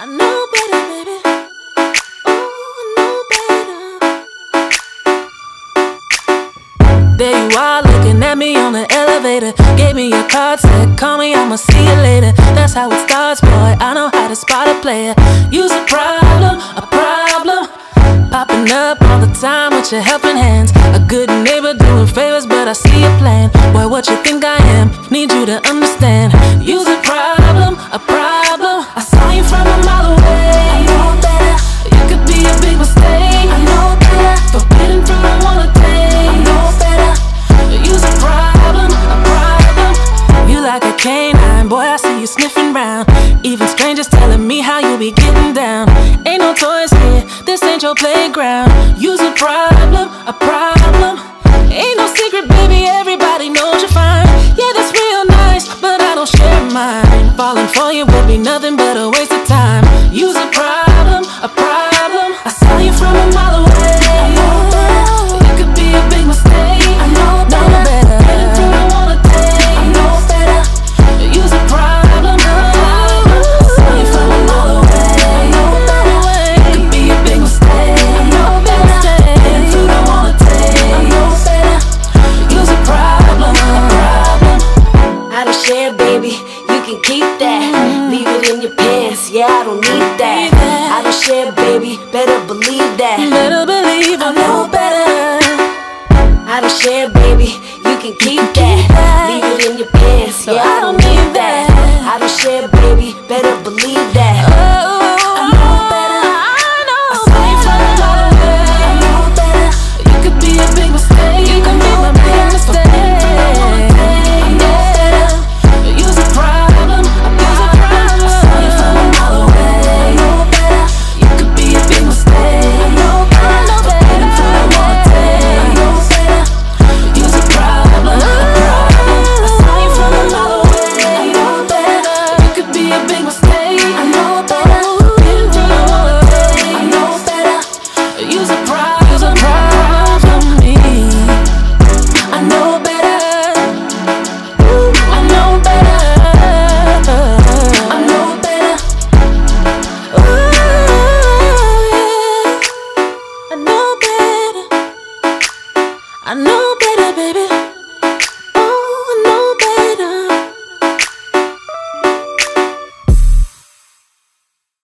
I know better, baby. Oh, I know better. There you are, looking at me on the elevator. Gave me your card, said call me, I'ma see you later. That's how it starts, boy, I know how to spot a player. You's a problem, popping up all the time with your helping hands. A good neighbor doing favors, but I see your plan. Boy, what you think I am? Need you to understand. You's a problem, I saw you from a mile away. I know better. You could be a big mistake. I know better. Forbidden fruit I wanna take. I know better. You's a problem, You like a canine, boy, I see you sniffing round. Even strangers telling me how you be getting down. Ain't no toys here, this ain't your playground. You's a problem, Ain't no secret, baby, everybody knows you're fine. Yeah, that's real nice, but I don't share mine. Falling for you would be nothing but a waste of time. You's a problem, I saw you from a mile away. I know better. You could be a big mistake. I know better. Getting through I wanna take. I know better. You's a problem, I saw you from a mile away. I know better. You could be a big mistake. I know better. Getting through I wanna take. I know better. You's a problem, I don't share, baby, you can keep that. Leave it in your pants, yeah, I don't need that. I don't share, baby, better believe that. Better believe I know better. I don't share, baby, you can keep that. Leave it in your pants, yeah, I